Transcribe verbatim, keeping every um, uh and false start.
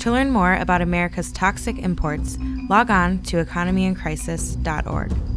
To learn more about America's toxic imports, log on to economy in crisis dot org.